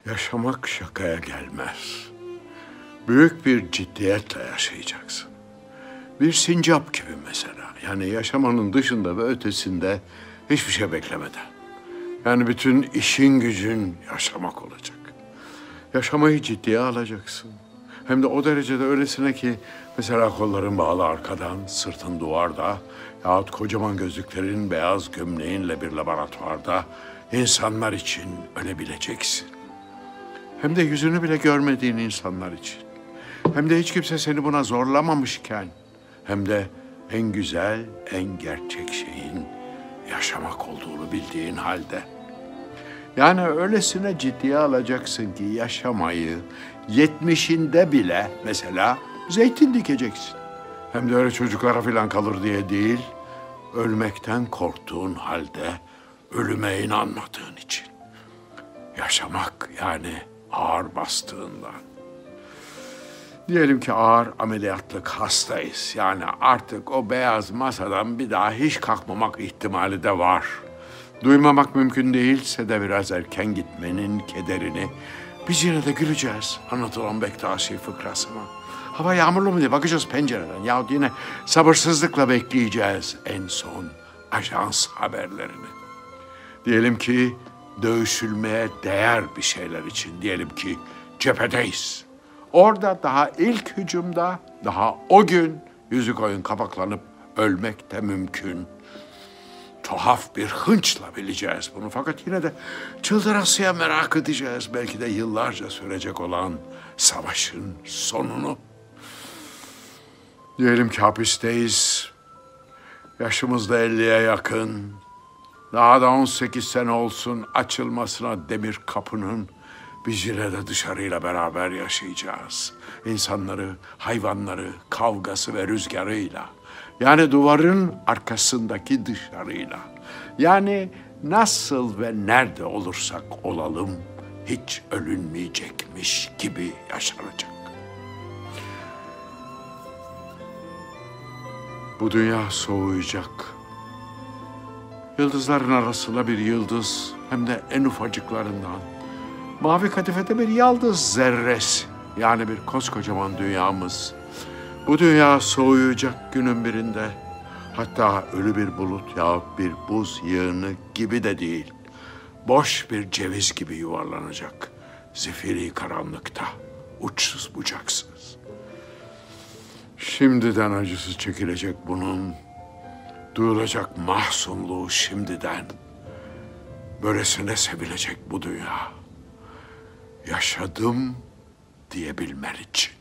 Yaşamak şakaya gelmez. Büyük bir ciddiyetle yaşayacaksın. Bir sincap gibi mesela. Yani yaşamanın dışında ve ötesinde hiçbir şey beklemeden. Yani bütün işin gücün yaşamak olacak. Yaşamayı ciddiye alacaksın. Hem de o derecede öylesine ki mesela kolların bağlı arkadan, sırtın duvarda yahut kocaman gözlüklerin beyaz gömleğinle bir laboratuvarda insanlar için ölebileceksin. Hem de yüzünü bile görmediğin insanlar için. Hem de hiç kimse seni buna zorlamamışken. Hem de en güzel, en gerçek şeyin yaşamak olduğunu bildiğin halde. Yani öylesine ciddiye alacaksın ki yaşamayı 70'inde bile mesela zeytin dikeceksin. Hem de öyle çocuklara falan kalır diye değil, ölmekten korktuğun halde ölüme inanmadığın için. Yaşamak yani ağır bastığından. Diyelim ki ağır ameliyatlık hastayız. Yani artık o beyaz masadan bir daha hiç kalkmamak ihtimali de var. Duymamak mümkün değilse de biraz erken gitmenin kederini biz yine de güleceğiz anlatılan Bektaşi fıkrasına. Hava yağmurlu mu diye bakacağız pencereden yahut yine sabırsızlıkla bekleyeceğiz en son ajans haberlerini. Diyelim ki dövüşülmeye değer bir şeyler için diyelim ki cephedeyiz. Orada daha ilk hücumda daha o gün yüzü koyun kapaklanıp ölmek de mümkün. Tuhaf bir hınçla bileceğiz bunu fakat yine de çıldırasıya merak edeceğiz belki de yıllarca sürecek olan savaşın sonunu. Diyelim ki hapisteyiz, yaşımız da 50'ye yakın, daha da 18 sene olsun açılmasına demir kapının, biz yine de dışarıyla beraber yaşayacağız. İnsanları, hayvanları, kavgası ve rüzgarıyla. Yani duvarın arkasındaki dışarıyla. Yani nasıl ve nerede olursak olalım hiç ölünmeyecekmiş gibi yaşanacak. Bu dünya soğuyacak. Yıldızların arasında bir yıldız hem de en ufacıklarından. Mavi kadifede bir yıldız zerresi. Yani bir koskocaman dünyamız. Bu dünya soğuyacak günün birinde. Hatta ölü bir bulut yahut bir buz yığını gibi de değil. Boş bir ceviz gibi yuvarlanacak. Zifiri karanlıkta, uçsuz bucaksız. Şimdiden acısı çekilecek bunun. Duyulacak mahzunluğu şimdiden. Böylesine sevilecek bu dünya. Yaşadım diyebilmen için.